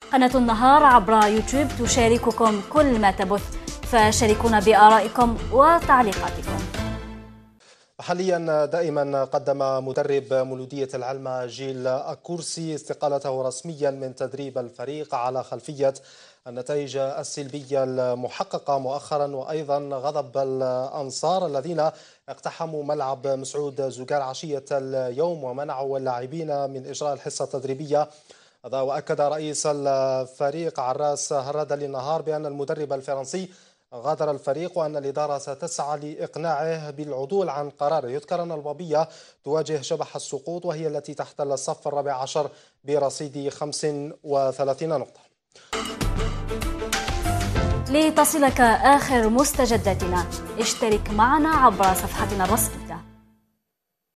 قناة النهار عبر يوتيوب تشارككم كل ما تبث، فشاركونا بآرائكم وتعليقاتكم. حاليا دائما قدم مدرب مولودية العلمة جيل أكورسي استقالته رسميا من تدريب الفريق على خلفية النتائج السلبية المحققة مؤخرا، وأيضا غضب الأنصار الذين اقتحموا ملعب مسعود زجال عشية اليوم ومنعوا اللاعبين من إجراء الحصة التدريبية. وأكد رئيس الفريق عراس هرادة للنهار بأن المدرب الفرنسي غادر الفريق وأن الإدارة ستسعى لإقناعه بالعدول عن قراره. يذكر أن البابية تواجه شبح السقوط وهي التي تحتل الصف الرابع عشر برصيد 35 نقطة. لتصلك آخر مستجداتنا اشترك معنا عبر صفحتنا الرسمية.